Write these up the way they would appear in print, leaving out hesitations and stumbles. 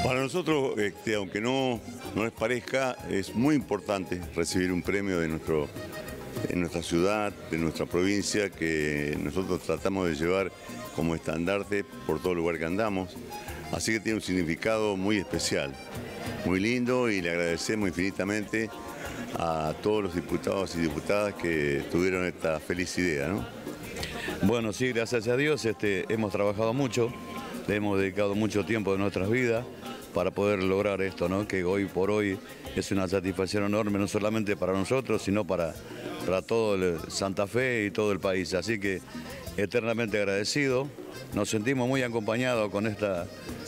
Para nosotros, aunque no les parezca, es muy importante recibir un premio de nuestra ciudad, de nuestra provincia, que nosotros tratamos de llevar como estandarte por todo lugar que andamos. Así que tiene un significado muy especial, muy lindo, y le agradecemos infinitamente a todos los diputados y diputadas que tuvieron esta feliz idea, ¿no? Bueno, sí, gracias a Dios hemos trabajado mucho, le hemos dedicado mucho tiempo de nuestras vidas para poder lograr esto, ¿no? Que hoy por hoy es una satisfacción enorme, no solamente para nosotros, sino para todo Santa Fe y todo el país. Así que eternamente agradecido, nos sentimos muy acompañados con esta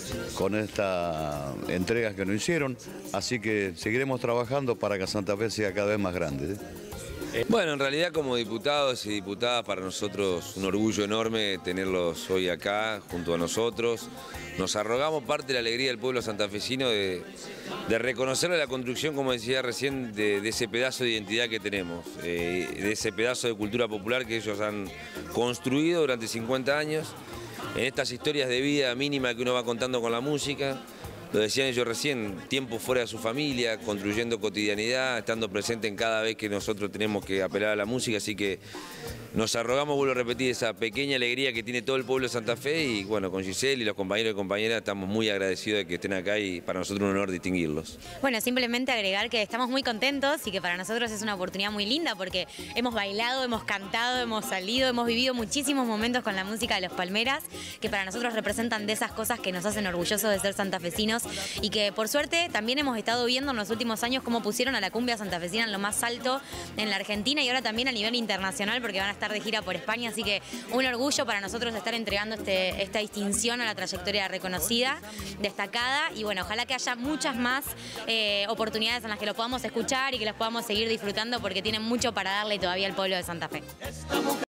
entrega que nos hicieron, así que seguiremos trabajando para que Santa Fe sea cada vez más grande. Bueno, en realidad como diputados y diputadas, para nosotros un orgullo enorme tenerlos hoy acá junto a nosotros. Nos arrogamos parte de la alegría del pueblo santafesino de reconocerle la construcción, como decía recién, de ese pedazo de identidad que tenemos, de ese pedazo de cultura popular que ellos han construido durante 50 años, en estas historias de vida mínima que uno va contando con la música. Lo decían ellos recién, tiempo fuera de su familia, construyendo cotidianidad, estando presente en cada vez que nosotros tenemos que apelar a la música, así que nos arrogamos, vuelvo a repetir, esa pequeña alegría que tiene todo el pueblo de Santa Fe, y bueno, con Giselle y los compañeros y compañeras estamos muy agradecidos de que estén acá y para nosotros un honor distinguirlos. Bueno, simplemente agregar que estamos muy contentos y que para nosotros es una oportunidad muy linda porque hemos bailado, hemos cantado, hemos salido, hemos vivido muchísimos momentos con la música de Los Palmeras, que para nosotros representan de esas cosas que nos hacen orgullosos de ser santafesinos, y que por suerte también hemos estado viendo en los últimos años cómo pusieron a la cumbia santafesina en lo más alto en la Argentina y ahora también a nivel internacional, porque van a estar de gira por España, así que un orgullo para nosotros estar entregando esta distinción a la trayectoria reconocida, destacada, y bueno, ojalá que haya muchas más oportunidades en las que lo podamos escuchar y que los podamos seguir disfrutando, porque tienen mucho para darle todavía al pueblo de Santa Fe.